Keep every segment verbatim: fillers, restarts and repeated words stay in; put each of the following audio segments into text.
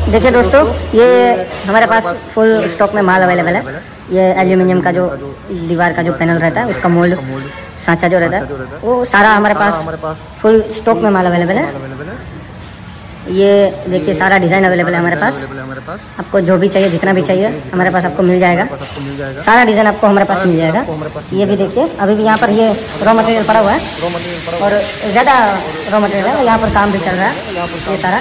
देखिए दोस्तों, ये हमारे पास फुल स्टॉक में माल अवेलेबल है। ये एल्यूमिनियम का जो दीवार का जो पैनल रहता है उसका मोल्ड सांचा जो रहता है वो सारा हमारे पास फुल स्टॉक में माल अवेलेबल है। ये देखिए सारा डिज़ाइन अवेलेबल है हमारे पास। आपको जो भी चाहिए, जितना भी चाहिए हमारे पास आपको मिल जाएगा। सारा डिज़ाइन आपको हमारे पास मिल जाएगा। ये भी देखिए, अभी भी यहाँ पर ये रॉ मटेरियल पड़ा हुआ है और ज़्यादा रॉ मटेरियल है। यहाँ पर काम भी चल रहा है। ये सारा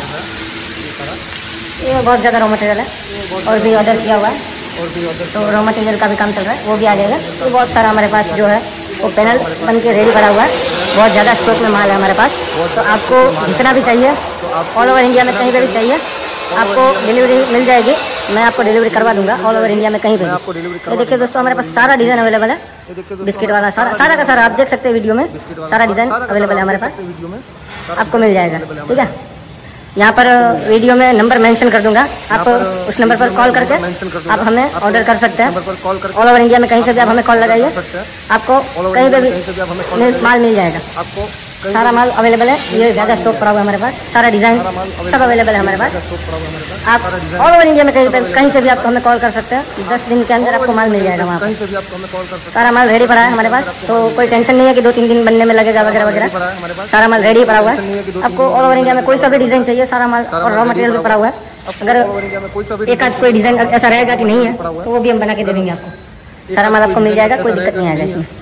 ये बहुत ज़्यादा रॉ मटेरियल है और भी ऑर्डर किया हुआ है, तो रॉ मटेरियल का भी काम चल रहा है, वो भी आ जाएगा। तो बहुत सारा हमारे पास जो है वो पैनल बन के रेडी पड़ा हुआ है। बहुत ज़्यादा स्टॉक में माल है हमारे पास। तो आपको जितना भी चाहिए, ऑल ओवर इंडिया में कहीं पे भी चाहिए, आपको डिलीवरी मिल जाएगी। मैं आपको डिलीवरी करवा दूंगा ऑल ओवर इंडिया में कहीं पे भी। ये देखिए दोस्तों, हमारे पास सारा डिज़ाइन अवेलेबल है। बिस्किट वाला सारा सारा का सारा आप देख सकते हैं वीडियो में। सारा डिज़ाइन अवेलेबल है हमारे पास, आपको मिल जाएगा। ठीक है, यहाँ पर वीडियो में नंबर मेंशन कर दूंगा, आप उस नंबर पर कॉल करके आप हमें ऑर्डर कर सकते हैं। ऑल ओवर इंडिया में कहीं से भी आप हमें कॉल लगाइए, आपको कहीं पे भी माल मिल जाएगा। सारा माल अवेलेबल है। ये ज़्यादा स्टॉक पड़ा हुआ है हमारे पास। सारा डिज़ाइन सब अवेलेबल है हमारे पास। आप ऑल ओवर इंडिया में कहीं पे कहीं से भी आप हमें कॉल कर सकते हैं। दस दिन के अंदर आपको माल मिल जाएगा वहाँ पर। सारा माल रेडी पड़ा है हमारे पास, तो कोई टेंशन नहीं है कि दो तीन दिन बनने में लगेगा वगैरह वगैरह। सारा माल रेडी पड़ा हुआ है। आपको ऑल ओवर इंडिया में कोई सा भी डिज़ाइन चाहिए, सारा माल और रॉ मटेरियल भी पड़ा हुआ है। अगर एक आध कोई डिज़ाइन ऐसा रहेगा कि नहीं है तो वो भी हम बना के दे देंगे आपको। सारा माल आपको मिल जाएगा, कोई दिक्कत नहीं आएगा इसमें।